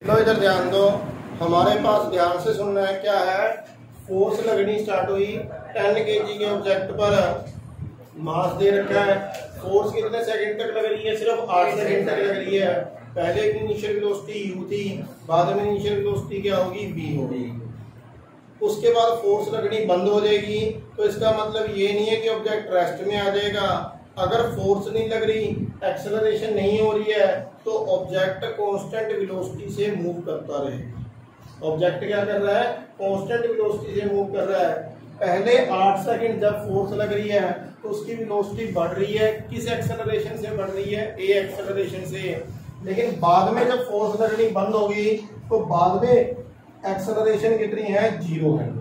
लो इधर ध्यान दो, हमारे पास ध्यान से सुनना है। क्या है? फोर्स लगनी स्टार्ट हुई 10 kg के ऑब्जेक्ट पर, मास दे रखा है। फोर्स कितने सेकंड तक लग रही है? सिर्फ 8 सेकंड तक लग रही है। पहले की इनिशियल वेलोसिटी u थी, बाद में इनिशियल वेलोसिटी क्या होगी? v होगी। उसके बाद फोर्स लगनी बंद हो जाएगी, तो इसका मतलब ये नहीं है कि ऑब्जेक्ट रेस्ट में आ जाएगा। अगर फोर्स नहीं लग रही, एक्सेलरेशन नहीं हो रही है, तो ऑब्जेक्ट कांस्टेंट वेलोसिटी से मूव करता रहेगा। ऑब्जेक्ट क्या कर रहा है? कांस्टेंट वेलोसिटी से मूव कर रहा है। पहले 8 सेकंड जब फोर्स लग रही है तो उसकी वेलोसिटी बढ़ रही है। किस एक्सेलरेशन से बढ़ रही है? a एक्सेलरेशन से। लेकिन बाद में जब फोर्स लगनी बंद होगी तो बाद में एक्सेलरेशन कितनी है? 0 है।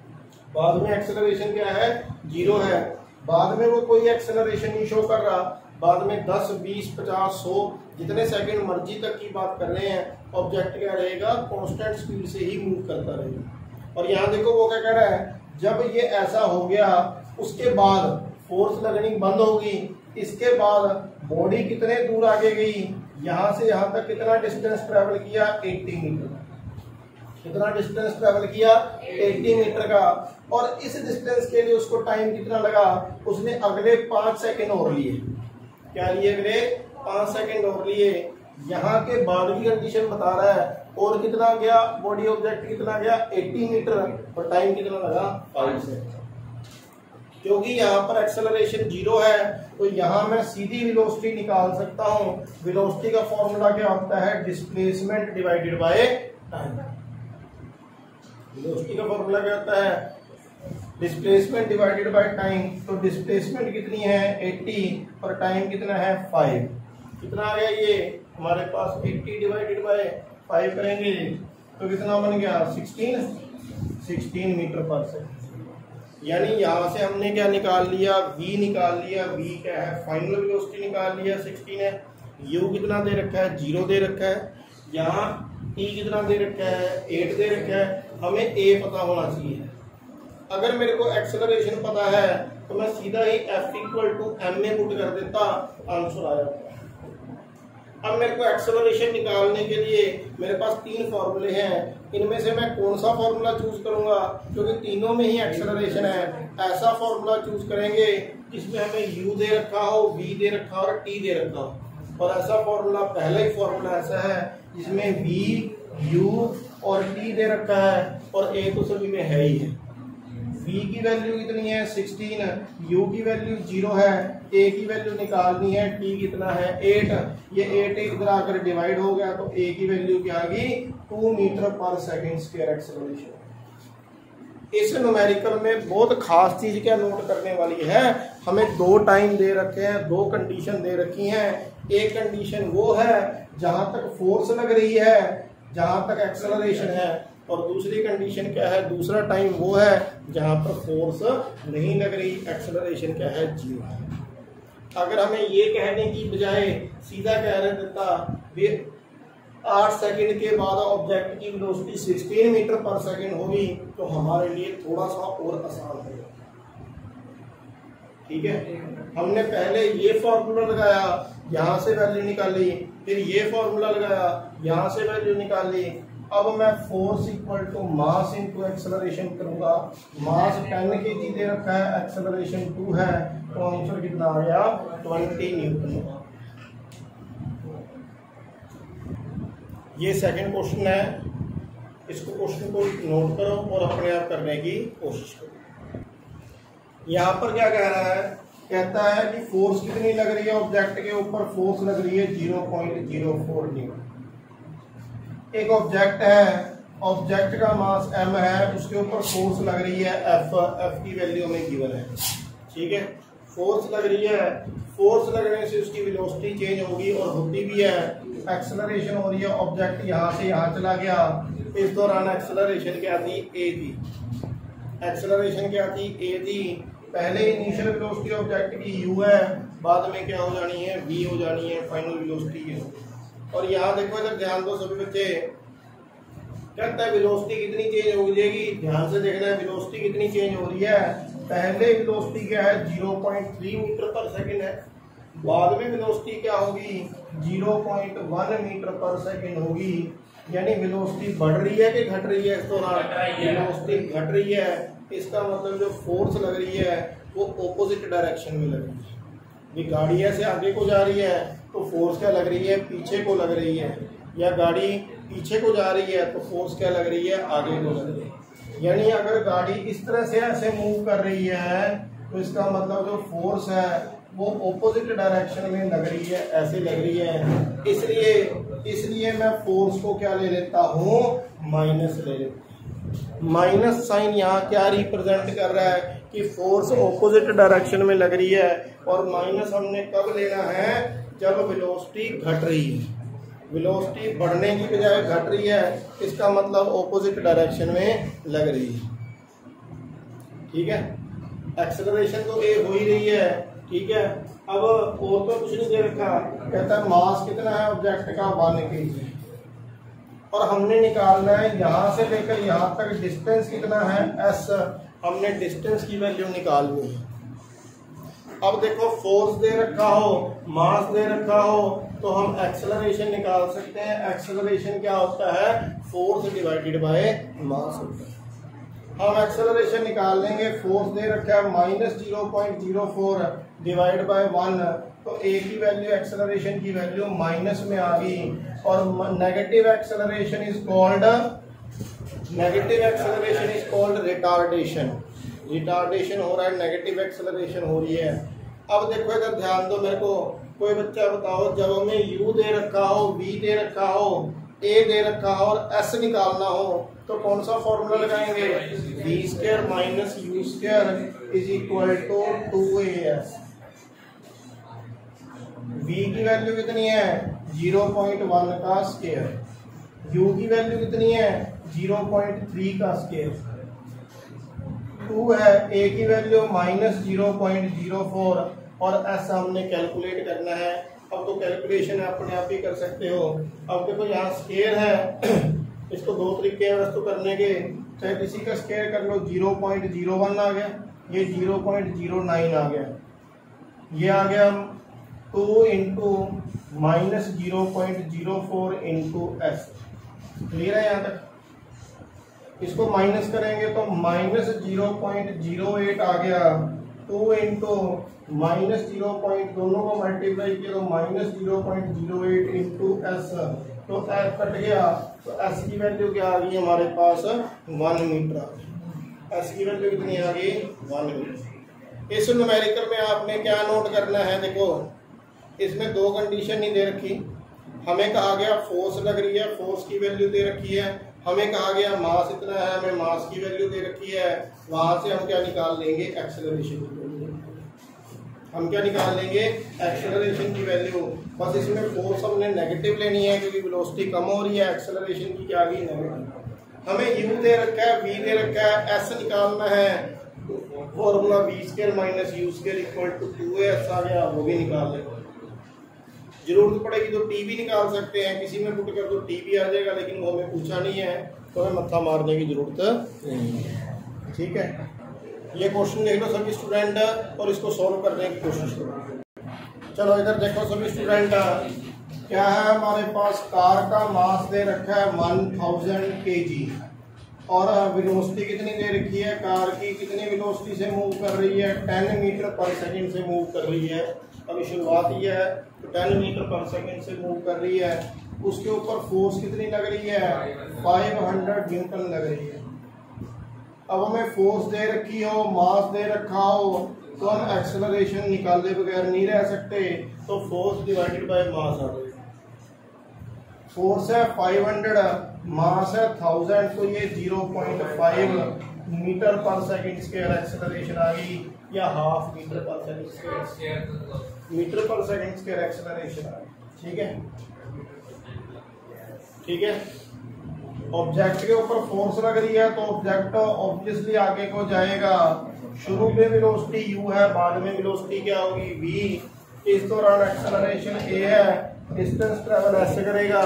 बाद में एक्सेलरेशन क्या है? 0 है। बाद में वो कोई एक्सेलरेशन नहीं शो कर रहा। बाद में 10, 20, 50, 100 जितने सेकंड मर्जी तक की बात कर रहे हैं, ऑब्जेक्ट क्या रहेगा? कांस्टेंट स्पीड से ही मूव करता रहेगा। और यहाँ देखो वो क्या कह रहा है, जब ये ऐसा हो गया उसके बाद फोर्स लगनी बंद होगी। इसके बाद बॉडी कितने दूर आगे गई? यहाँ से यहाँ तक कितना डिस्टेंस ट्रेवल किया? 80 मीटर। कितना डिस्टेंस ट्रेवल किया? 80 मीटर का। और इस डिस्टेंस के लिए उसको टाइम कितना लगा? उसने अगले 5 सेकंड और लिए। क्या लिए? अगले 5 सेकंड और लिए। यहाँ के बाद की कंडीशन बता रहा है और कितना गया? बॉडी ऑब्जेक्ट कितना गया? 80 मीटर। और टाइम कितना लगा? 5 सेकंड। क्योंकि यहाँ पर एक्सेलरेशन 0 है, तो यहाँ मैं सीधी वेलोसिटी निकाल सकता हूँ। वेलोसिटी का फॉर्मूला क्या होता है? Displacement divided by time. Velocity का फॉर्मूला क्या होता है? Displacement divided by time. तो डिस्प्लेसमेंट कितनी है? 80 और टाइम कितना है? 5। कितना आ गया ये हमारे पास? 80 डिवाइडेड बाय 5 करेंगे तो कितना बन गया? 16 मीटर पर सेकंड। यानी यहाँ से हमने क्या निकाल लिया? v निकाल लिया। v क्या है? फाइनल वेलोसिटी निकाल लिया, 16 है। u कितना दे रखा है? 0 दे रखा है। यहाँ t कितना दे रखा है? 8 दे रखा है। हमें a पता होना चाहिए। अगर मेरे को एक्सेलरेशन पता है तो मैं सीधा ही F = m में पुट कर देता, आंसर आ जाता। अब मेरे को एक्सेलरेशन निकालने के लिए मेरे पास 3 फॉर्मूले हैं। इनमें से मैं कौन सा फॉर्मूला चूज करूंगा? क्योंकि तीनों में ही एक्सेलरेशन है। ऐसा फॉर्मूला चूज करेंगे जिसमें हमें u दे रखा हो, v दे रखा हो और t दे रखा हो। और ऐसा फॉर्मूला, पहला ही फॉर्मूला ऐसा है जिसमें v, u और t दे रखा है, और a तो सभी में है ही है। v की वैल्यू कितनी है? 16। u की वैल्यू 0 है। a की वैल्यू निकालनी है। t कितना है? 8। ये 8 इधर आकर डिवाइड हो गया तो a की वैल्यू क्या आ गई? 2 metre per second square acceleration. इस न्यूमेरिकल में बहुत खास चीज क्या नोट करने वाली है, हमें 2 टाइम दे रखे हैं, 2 कंडीशन दे रखी हैं। एक कंडीशन वो है जहां तक फोर्स लग रही है, जहां तक एक्सेलरेशन है, और दूसरी कंडीशन क्या है? दूसरा टाइम वो है जहां पर फोर्स नहीं लग रही, एक्सेलरेशन क्या है? 0 है। अगर हमें ये कहने की बजाय सीधा कह रहे देता 8 सेकंड के बाद ऑब्जेक्ट की वेलोसिटी 16 मीटर पर सेकंड होगी, तो हमारे लिए थोड़ा सा और आसान होगा। ठीक है, हमने पहले ये फॉर्मूला लगाया, यहाँ से वैल्यू निकाली, फिर ये फॉर्मूला लगाया, यहाँ से वैल्यू निकाली। अब मैं फोर्स = मास × एक्सेलरेशन करूंगा। मास 10 kg दे रखा है, एक्सेलरेशन 2 है, तो आंसर कितना आ गया? 20 न्यूटन। ये सेकंड क्वेश्चन है। इसको क्वेश्चन को नोट करो और अपने आप करने की कोशिश करो। यहाँ पर क्या कह रहा है? कहता है कि फोर्स कितनी लग रही है ऑब्जेक्ट के ऊपर? फोर्स लग रही है 0.04 न्यूटन। एक ऑब्जेक्ट है, ऑब्जेक्ट का मास m है, उसके ऊपर फोर्स लग रही है f की वैल्यू में गिवन है। ठीक है, फोर्स लग रही है, फोर्स लगने से उसकी वेलोसिटी चेंज होगी और होती भी है। एक्सेलरेशन हो रही है, ऑब्जेक्ट यहाँ से यहाँ चला गया। इस दौरान एक्सेलरेशन क्या थी? a थी। एक्सेलरेशन क्या थी? a थी। पहले इनिशियल वेलोसिटी ऑब्जेक्ट की u है, बाद में क्या हो जानी है? v हो जानी है, फाइनल वेलोसिटी है। और यहाँ देखो, इधर ध्यान दो सभी बच्चे, कहता है वेलोसिटी कितनी चेंज हो जाएगी? ध्यान से देखना है वेलोसिटी कितनी चेंज हो रही है। पहले वेलोसिटी क्या है? 0.3 मीटर पर सेकंड है। बाद में वेलोसिटी क्या होगी? 0.1 मीटर पर सेकंड होगी। यानी वेलोसिटी बढ़ रही है कि घट रही है इस दौरान? वेलोसिटी घट रही है। इसका मतलब जो फोर्स लग रही है वो ऑपोजिट डायरेक्शन में लग रही है। ये गाड़ी ऐसे आगे को जा रही है तो फोर्स क्या लग रही है? पीछे को लग रही है। या गाड़ी पीछे को जा रही है तो फोर्स क्या लग रही है? आगे को लग रही है। यानी अगर गाड़ी इस तरह से ऐसे मूव कर रही है तो इसका मतलब जो फोर्स है वो ऑपोजिट डायरेक्शन में लग रही है, ऐसे लग रही है। इसलिए मैं फोर्स को क्या ले लेता हूँ? माइनस ले लेता हूँ। माइनस साइन यहाँ क्या रिप्रेजेंट कर रहा है कि फोर्स ऑपोजिट डायरेक्शन में लग रही है। और माइनस हमने कब लेना है? जब वेलोसिटी घट रही है। वेलोसिटी बढ़ने की बजाय घट रही है, इसका मतलब ऑपोजिट डायरेक्शन में लग रही है। ठीक है, एक्सेलरेशन तो ए हो ही रही है। ठीक है, अब और तो कुछ नहीं दे रखा। कहता है मास कितना है ऑब्जेक्ट का? 1 kg। और हमने निकालना है यहां से लेकर यहां तक डिस्टेंस कितना है? s। हमने डिस्टेंस की वैल्यू निकालनी है। अब देखो फोर्स दे रखा हो, मास दे रखा हो, तो हम एक्सेलरेशन निकाल सकते हैं। एक्सेलरेशन क्या होता है? फोर्स डिवाइडेड बाय मास होता है। हम एक्सेलरेशन निकाल लेंगे। फोर्स दे रखा है -0.04 डिवाइड बाय 1, तो ए की वैल्यू एक्सेलरेशन की वैल्यू माइनस में आ गई। और negative acceleration is called retardation. Retardation हो रहा है, नेगेटिव एक्सेलरेशन हो रही है। अब देखो इधर ध्यान दो मेरे को। कोई बच्चा बताओ, जब हमें यू दे रखा हो, वी दे रखा हो, ए दे रखा हो और एस निकालना हो तो कौन सा फॉर्मूला लगाएंगे? v² minus u² is equal to 2as। v की वैल्यू कितनी है? 0.1 का स्क्वायर। u की वैल्यू कितनी है? 0.3 का स्क्वायर। 2 है। a की वैल्यू -0.04 और s हमने कैलकुलेट करना है। अब तो कैलकुलेशन अपने आप ही कर सकते हो। अब देखो यहाँ स्क्वायर है, इसको दो तरीके हैं वैसे तो करने के। चाहे किसी का स्क्वायर कर लो, 0.01 आ गया, ये 0.09 आ गया, ये आ गया 2 इंटू -0.04 इंटू एस। क्लियर है यहाँ तक? इसको माइनस करेंगे तो -0.08 आ गया। 2 इंटू -0. दोनों को मल्टीप्लाई किया तो -0.08 इंटू एस, तो एस कट गया तो एस की वैल्यू क्या आ गई हमारे पास? 1 मीटर आ गई। एस की वैल्यू कितनी आ गई? 1 मीटर। इस न्यूमेरिकल में आपने क्या नोट करना है? देखो इसमें दो कंडीशन नहीं दे रखी। हमें कहा गया फोर्स लग रही है, फोर्स की वैल्यू दे रखी है। हमें कहा गया मास इतना है, हमें मास की वैल्यू दे रखी है। वहां से हम क्या निकाल लेंगे? एक्सेलरेशन की वैल्यू। हम क्या निकाल लेंगे? एक्सेलरेशन की वैल्यू। बस इसमें फोर्स हमने नेगेटिव लेनी है क्योंकि वेलोसिटी कम हो रही है। एक्सेलरेशन की क्या आ गई? नेगेटिव। हमें यू दे रखा है, वी दे रखा है, एस निकालना है। Formula v² minus u² equal to 2as आ गया, वो भी निकाल लेंगे। जरूरत पड़ेगी तो टी भी निकाल सकते हैं, किसी में पुट कर दो टी भी आ जाएगा, लेकिन वो हमें पूछा नहीं है तो हमें मत्था मारने की जरूरत नहीं है। ठीक है, ये क्वेश्चन देख लो सभी स्टूडेंट और इसको सॉल्व करने की कोशिश करो। चलो इधर देखो सभी स्टूडेंट, क्या है हमारे पास? कार का मास दे रखा है 1000 kg और वेलोसिटी कितनी दे रखी है? कार की कितनी वेलोसिटी से मूव कर रही है? 10 मीटर पर सेकंड से मूव कर रही है। अभी शुरुआत ही है तो 10 मीटर पर सेकंड से मूव कर रही है। उसके ऊपर फोर्स कितनी लग रही है? 500 न्यूटन लग रही है। अब हमें फोर्स दे रखी हो, मास दे रखा हो, तो हम एक्सेलरेशन निकाले बगैर नहीं रह सकते। तो फोर्स डिवाइडेड बाय मास आ जाएगा। फोर्स है 500, मास है 1000, तो ये 0.5 metre per second square acceleration आ गई, या half metre per second square, metre per second square acceleration आ गई। ठीक है, ठीक है। ऑब्जेक्ट के ऊपर फोर्स लग रही है तो ऑब्जेक्ट ऑब्वियसली आगे को जाएगा। शुरू में वेलोसिटी u है, बाद में वेलोसिटी क्या होगी? v। इस दौरान एक्सेलरेशन a है, डिस्टेंस ट्रेवल ऐसे करेगा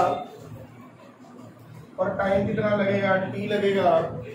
और टाइम कितना लगेगा? t लगेगा।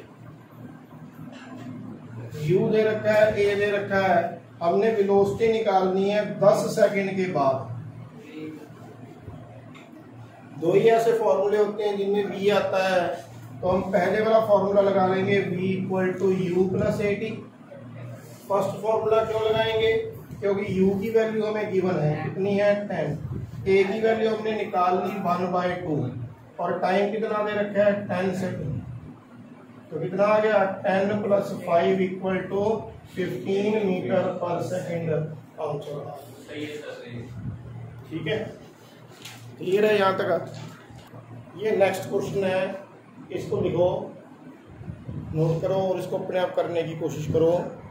u दे रखा है, a दे रखा है। हमने वेलोसिटी निकालनी है 10 सेकंड के बाद। दो ही ऐसे फॉर्मूले होते हैं जिनमें v आता है, तो हम पहले वाला फॉर्मूला लगा लेंगे v equal to u plus a t. First formula क्यों लगाएंगे? क्योंकि u की वैल्यू हमें गिवन है, कितनी है 10, a की वैल्यू हमने निकाल ली 1/2 और टाइम कितना दे रखा है 10 सेकेंड, तो कितना आ गया 10 + 5 equal to 15 metre per second answer. ठीक है, क्लियर है यहाँ तक? ये नेक्स्ट क्वेश्चन है, इसको लिखो, नोट करो और इसको अपने आप करने की कोशिश करो।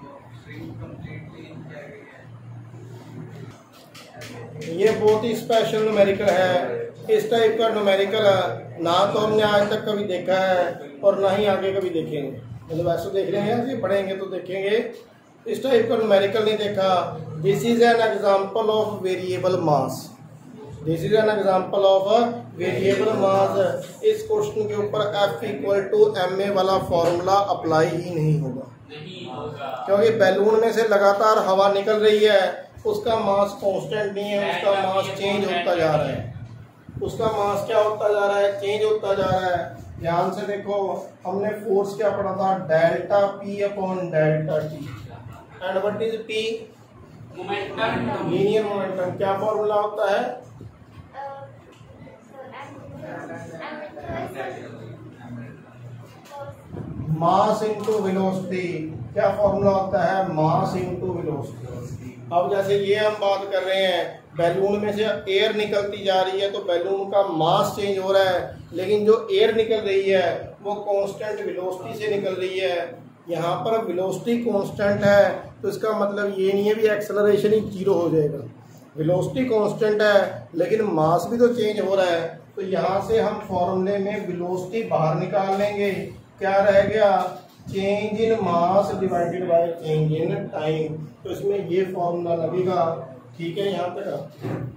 ये बहुत ही स्पेशल न्यूमेरिकल है। इस टाइप का न्यूमेरिकल ना तो हमने आज तक कभी देखा है और ना ही आगे कभी देखेंगे। मतलब ऐसे देख रहे हैं कि पढ़ेंगे तो देखेंगे, इस टाइप का न्यूमेरिकल नहीं देखा। This is an example of variable mass. This is an example of variable mass. इस क्वेश्चन के ऊपर F इक्वल टू ma वाला फॉर्मूला अप्लाई ही नहीं होगा, क्योंकि बैलून में से लगातार हवा निकल रही है, उसका मास कांस्टेंट नहीं है, उसका मास चेंज होता जा रहा है। उसका मास क्या होता जा रहा है? चेंज होता जा रहा है। ध्यान से देखो, हमने फोर्स क्या पढ़ा था? Delta P upon delta T। And what is P? Momentum, linear momentum. क्या फॉर्मूला होता है? Mass into velocity. क्या फॉर्मूला होता है? Mass into velocity. अब जैसे ये हम बात कर रहे हैं, बैलून में से एयर निकलती जा रही है तो बैलून का मास चेंज हो रहा है, लेकिन जो एयर निकल रही है वो कांस्टेंट वेलोसिटी से निकल रही है। यहाँ पर वेलोसिटी कांस्टेंट है तो इसका मतलब ये नहीं है भी एक्सेलरेशन ही 0 हो जाएगा। वेलोसिटी कांस्टेंट है लेकिन मास भी तो चेंज हो रहा है, तो यहाँ से हम फॉर्मूले में वेलोसिटी बाहर निकाल लेंगे। क्या रह गया? Change in mass divided by change in time. तो इसमें ये फॉर्मूला लगेगा। ठीक है, यहाँ तक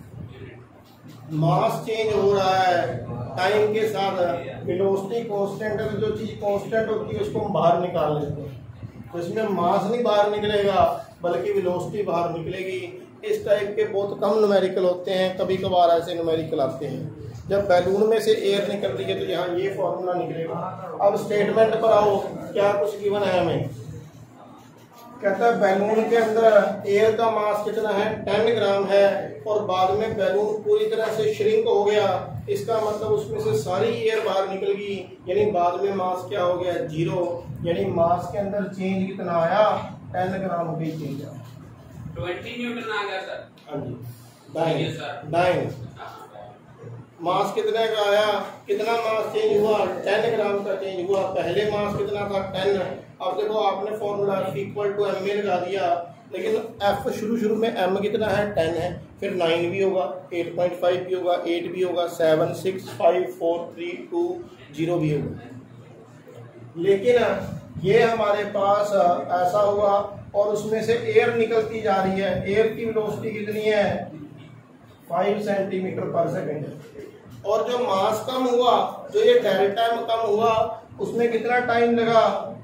मास चेंज हो रहा है टाइम के साथ, वेलोसिटी कांस्टेंट है, तो जो चीज कांस्टेंट होती है उसको हम बाहर निकाल लेते हैं। तो इसमें मास नहीं बाहर निकलेगा बल्कि वेलोसिटी बाहर निकलेगी। इस टाइप के बहुत कम न्यूमेरिकल होते हैं, कभी कभार ऐसे न्यूमेरिकल आते हैं। जब बैलून में से एयर निकल रही है तो यहाँ ये फॉर्मूला निकलेगा। अब स्टेटमेंट पर आओ, क्या कुछ गिवन है हमें? कहता है बैलून के अंदर एयर का मास कितना है? 10 ग्राम है, और बाद में बैलून पूरी तरह से श्रिंक हो गया। इसका मतलब उसमें से सारी एयर बाहर निकल गई, यानी बाद में मास क्या हो गया? 0। यानी मास के अंदर चेंज कितना आया? 10 ग्राम की चेंज आया। 20 न्यूटन आ गया सर। हाँ जी, 9 मास कितने का आया? कितना मास चेंज हुआ? 10 ग्राम का चेंज हुआ। पहले मास कितना था? 10। अब देखो, आपने formula F equal to ma लगा दिया, लेकिन F शुरू में m कितना है? 10 है, फिर 9 भी होगा, 8.5 भी होगा, 8 भी होगा, 7, 6, 5, 4, 3, 2, 0 भी होगा। लेकिन ये हमारे पास ऐसा हुआ और उसमें से एयर निकलती जा रही है। एयर की वेलोसिटी कितनी है? 5 सेंटीमीटर पर सेकेंड। और जो मास कम हुआ, जो ये डेल्टा कम हुआ, उसमें कितना टाइम लगा?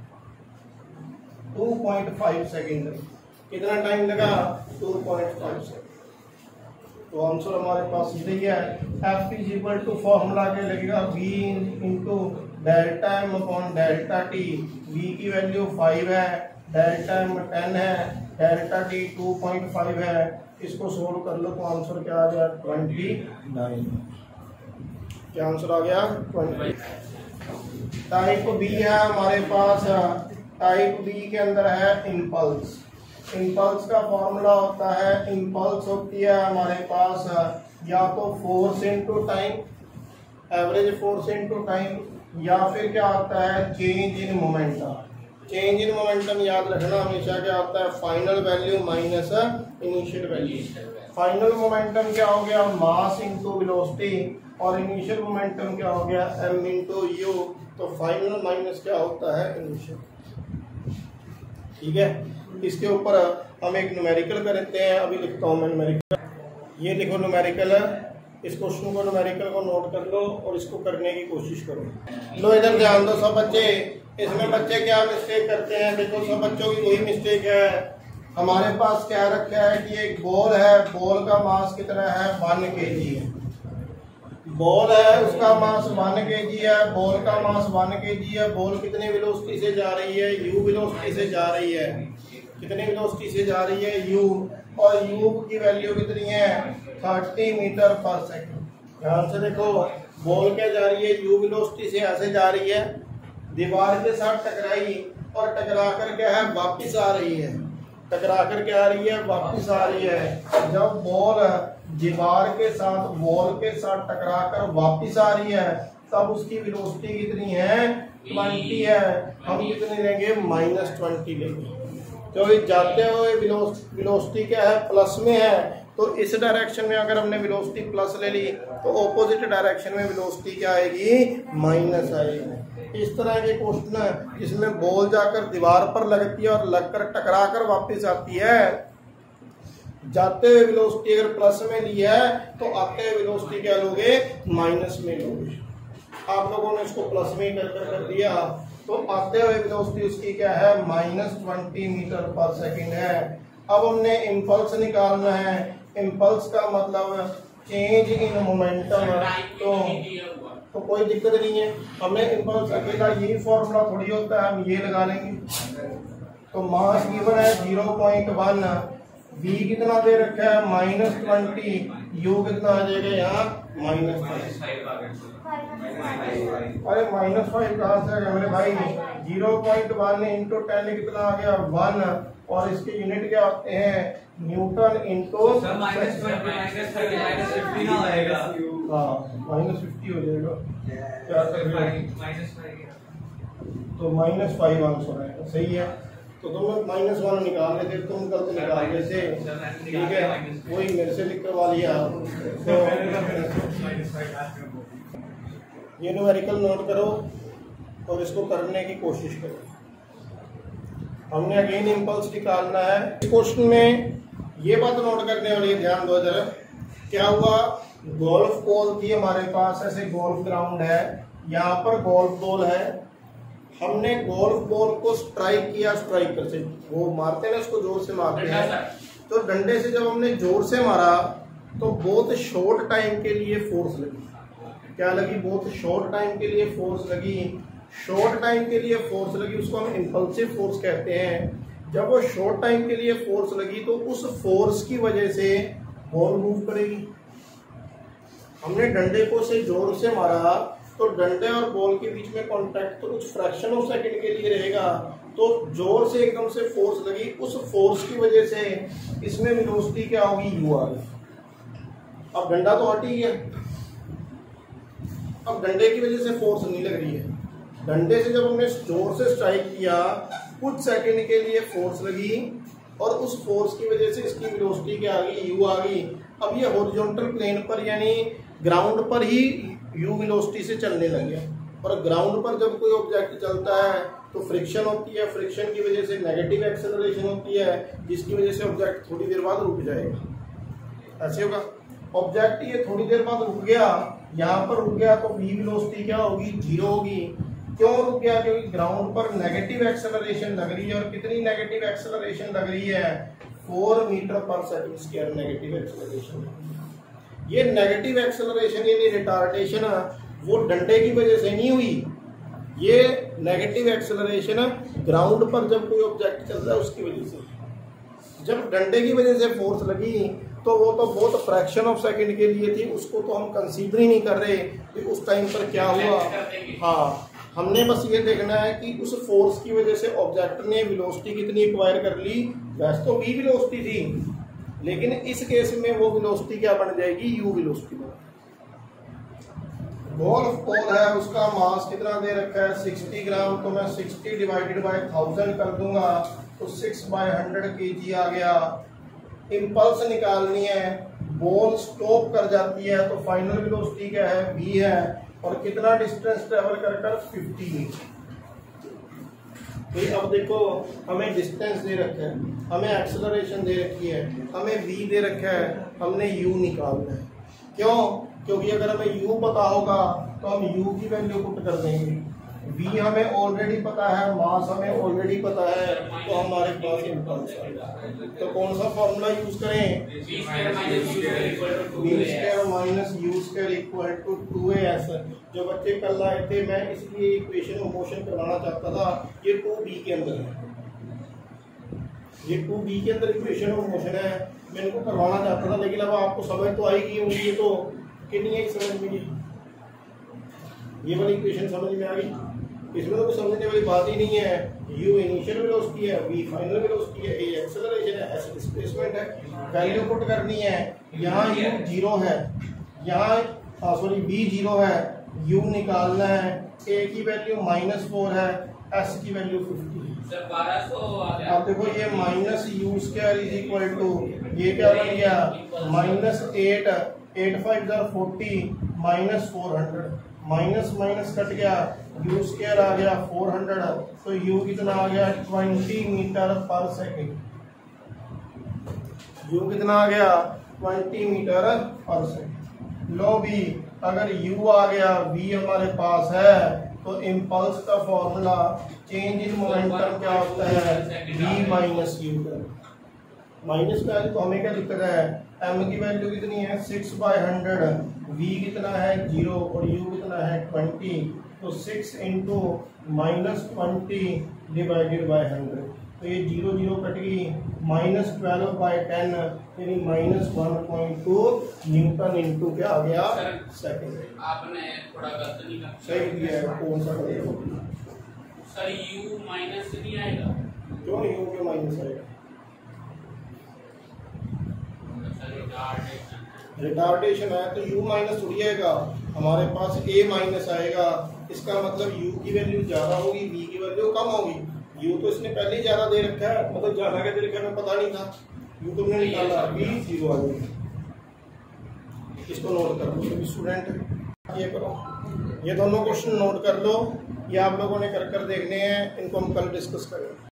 2.5 सेकेंड। कितना टाइम लगा? 2.5 सेकेंड। तो आंसर हमारे पास यही है। F is equal to formula के लगेगा V into delta M upon delta T। V की वैल्यू 5 है, डेल्टा M 10 है, डेल्टा T 2.5 है। इसको सोल्व कर लो तो आंसर क्या आ गया? 29। क्या आंसर आ गया? 29। टाइप बी है हमारे पास। टाइप बी के अंदर है इम्पल्स। इम्पल्स का फॉर्मूला होता है, इम्पल्स होती है हमारे पास या तो force into time, average force into time, या फिर क्या होता है? Change in momentum. Change in momentum याद रखना हमेशा क्या होता है? Final value minus initial value. Final momentum क्या हो गया? मास इनटू वेलोसिटी, और इनिशियल मोमेंटम क्या हो गया? m into u. तो फाइनल माइनस क्या होता है? इनिशियल। ठीक है, इसके ऊपर हम एक न्यूमेरिकल करते हैं। अभी लिखता हूँ मैं न्यूमेरिकल। ये लिखो न्यूमेरिकल है। इस क्वेश्चन को, न्यूमेरिकल को नोट कर लो और इसको करने की कोशिश करो। लो इधर ध्यान दो सब बच्चे। इसमें बच्चे क्या मिस्टेक करते हैं? देखो, सब बच्चों की वही मिस्टेक है। हमारे पास क्या रखा है कि एक बॉल है, बॉल का मास कितना है? 1 kg है। बॉल है उसका मास 1 kg है, बॉल का मास 1 kg है। बॉल कितने वेलोसिटी से जा रही है? u वेलोसिटी से जा रही है। कितने वेलोसिटी से जा रही है? u। और u की वैल्यू कितनी है? 30 मीटर पर सेकंड। ध्यान से देखो, बॉल क्या जा रही है? u वेलोसिटी से ऐसे जा रही है, दीवार के साथ टकराई और टकरा कर क्या है? वापिस आ रही है। टकरा कर क्या आ रही है? वापिस आ रही है। जब बॉल दीवार के साथ वॉल के साथ टकरा कर वापिस आ रही है तब उसकी वेलोसिटी कितनी है? 20 है। हम कितने लेंगे? -20 लेंगे। क्योंकि जाते हुए वेलोसिटी क्या है? प्लस में है, तो इस डायरेक्शन में अगर हमने वेलोसिटी प्लस ले ली तो ऑपोजिट डायरेक्शन में वेलोसिटी क्या आएगी? माइनस आएगी। इस तरह के क्वेश्चन है जिसमें बॉल जाकर दीवार पर लगती है और लगकर टकरा कर वापिस आती है। जाते हुए वेलोसिटी अगर प्लस में ली है तो आते हुए वेलोसिटी क्या लोगे? माइनस में लोगे। आप लोगों ने इसको प्लस में कर दिया तो आते हुए वेलोसिटी उसकी क्या है? -20 मीटर पर सेकंड है। अब हमने इम्पल्स निकालना है। इम्पल्स का मतलब चेंज इन मोमेंटम। तो कोई दिक्कत नहीं है, हमने इम्पल्स अकेला यही फॉर्मूला थोड़ी होता है, हम ये लगा लेंगे। तो मास गिवन है 0.1, v कितना दे रखा है? -20, u कितना आ जाएगा यहाँ? -5। अरे -5 कहाँ से आ गया मेरे भाई? 0.1 इंटू 10 कितना आ गया? 1। और इसके यूनिट क्या होते हैं? न्यूटन इंटू -20 -50 ना आएगा। हाँ, -50 हो जाएगा। क्या तो -5 आंसर है। सही है। तो तुम -1 निकाल रहे थे, तुम कल तो निकाल रहे थे, ठीक है, वही मेरे से लिख करवा लिया। तो ये न्यूमेरिकल नोट करो और इसको करने की कोशिश करो। हमने अगेन इम्पल्स निकालना है। क्वेश्चन में ये बात नोट करने वाली है, ध्यान दो जरा। क्या हुआ? गोल्फ बॉल थी हमारे पास, ऐसे गोल्फ ग्राउंड है, यहाँ पर गोल्फ बॉल है। हमने गोल्फ बॉल को स्ट्राइक किया, स्ट्राइकर से वो मारते हैं उसको जोर से मारते हैं। तो डंडे से जब हमने जोर से मारा तो बहुत शॉर्ट टाइम के लिए फोर्स लगी। क्या लगी? बहुत शॉर्ट टाइम के लिए फोर्स लगी। शॉर्ट टाइम के लिए फोर्स लगी उसको हम इम्पल्सिव फोर्स कहते हैं। जब वो शॉर्ट टाइम के लिए फोर्स लगी तो उस फोर्स की वजह से बॉल मूव करेगी। हमने डंडे को से जोर से मारा तो डंडे और बॉल के बीच में कांटेक्ट तो कुछ फ्रैक्शन ऑफ सेकंड के लिए रहेगा। तो जोर से एकदम से फोर्स लगी, उस फोर्स की वजह से इसमें वेलोसिटी क्या होगी? u आ गई। अब डंडा तो हट ही गया, अब डंडे की वजह से फोर्स नहीं लग रही है। डंडे से जब हमने जोर से स्ट्राइक किया कुछ सेकंड के लिए फोर्स लगी और उस फोर्स की वजह से इसकी वेलोसिटी क्या आ गई? u आ गई। अब ये हॉरिजॉन्टल प्लेन पर यानी ग्राउंड पर ही u वेलोसिटी से चलने लग गया। और ग्राउंड पर जब कोई ऑब्जेक्ट चलता है तो फ्रिक्शन होती है, फ्रिक्शन की वजह से नेगेटिव एक्सेलरेशन होती है, जिसकी वजह से ऑब्जेक्ट थोड़ी देर बाद रुक जाएगा। ऐसे होगा, ऑब्जेक्ट ये थोड़ी देर बाद रुक गया, यहाँ पर रुक गया तो v वेलोसिटी क्या होगी? 0 होगी। क्यों रुक गया? क्योंकि ग्राउंड पर नेगेटिव एक्सेलरेशन लग रही है। और कितनी नेगेटिव एक्सेलरेशन लग रही है? 4 metre per second square negative acceleration. ये नेगेटिव एक्सेलरेशन यानी रिटार्डेशन वो डंडे की वजह से नहीं हुई, ये नेगेटिव एक्सेलरेशन ग्राउंड पर जब कोई ऑब्जेक्ट चल रहा है उसकी वजह से। जब डंडे की वजह से फोर्स लगी तो वो तो बहुत फ्रैक्शन ऑफ सेकंड के लिए थी, उसको तो हम कंसीडर ही नहीं कर रहे कि उस टाइम पर क्या हुआ। हाँ, हमने बस ये देखना है कि उस फोर्स की वजह से ऑब्जेक्ट ने वेलोसिटी कितनी एक्वायर कर ली। वैसे तो v वेलोसिटी थी, लेकिन इस केस में वो वेलोसिटी क्या बन जाएगी? u वेलोसिटी बन। गोल्फ बॉल है, उसका मास कितना दे रखा है? 60 ग्राम। तो मैं 60 डिवाइडेड बाय 1000 कर दूंगा तो 6/100 kg आ गया। इम्पल्स निकालनी है, बॉल स्टॉप कर जाती है तो फाइनल वेलोसिटी क्या है? v है। और कितना डिस्टेंस ट्रेवल कर 50 मीटर। तो अब देखो, हमें डिस्टेंस दे रखा है, हमें एक्सेलरेशन दे रखी है, हमें v दे रखा है, हमने u निकालना है। क्यों? क्योंकि अगर हमें u पता होगा तो हम u की वैल्यू पुट कर देंगे। v हमें ऑलरेडी पता है, मास हमें ऑलरेडी पता है, तो हमारे पास इम्पल्स आएगा। तो कौन सा फॉर्मूला यूज करें? v square minus u square equal to 2as। जो बच्चे कल आए थे, मैं इसलिए इक्वेशन ऑफ मोशन करवाना चाहता था, ये 2b के अंदर है, ये 2b के अंदर इक्वेशन ऑफ मोशन है, मैं इनको करवाना चाहता था, लेकिन अब आपको समझ तो आएगी होंगी। ये तो कितनी है समझ में, ये वाली इक्वेशन समझ में आ गई, इसमें तो कुछ समझने वाली बात ही नहीं है। u इनिशियल वेलोसिटी है, v फाइनल वेलोसिटी है, a एक्सेलरेशन है, s डिस्प्लेसमेंट है। वैल्यू पुट करनी है, यहाँ u 0 है, यहाँ सॉरी v 0 है, u निकालना है, a की वैल्यू -4 है, s की वैल्यू 50 है। सर 1200 अब देखो ये minus u square is equal to, ये क्या बन गया -8, 8 5 40 -400, माइनस माइनस कट गया, यू स्क्वायर आ गया 400, तो यू कितना आ गया 20 मीटर पर सेकेंड। यू कितना आ गया 20 मीटर पर सेकेंड। लो भी, अगर यू आ गया, वी हमारे पास है, तो इम्पल्स का फॉर्मूला चेंज इन मोमेंटम क्या होता है? v माइनस यू का। माइनस का है तो हमें क्या दिक्कत है? m की वैल्यू कितनी है 6/100, v कितना है 0 और u कितना है 20, तो 6 इंटू -20 डिवाइडेड बाय 100, तो ये 0 0 कट गई, -12/10 यानी -1.2 न्यूटन इंटू क्या आ गया सेकंड। आपने थोड़ा गलत नहीं कहा, सही दिया है, कौन सा करेगा सर u माइनस नहीं आएगा, क्यों नहीं u के माइनस आएगा? रिटार्डेशन है तो u माइनस थोड़ी आएगा, हमारे पास a माइनस आएगा। इसका मतलब u की वैल्यू ज्यादा होगी, v की वैल्यू कम होगी। u तो इसने पहले ही ज्यादा दे रखा है, मतलब ज्यादा क्या दे रखा है हमें पता नहीं था, u तुमने निकाला, v 0 आ गई। इसको नोट कर लो सभी स्टूडेंट, ये करो, ये दोनों क्वेश्चन नोट कर लो, ये आप लोगों ने कर देखने हैं, इनको हम कल डिस्कस करेंगे।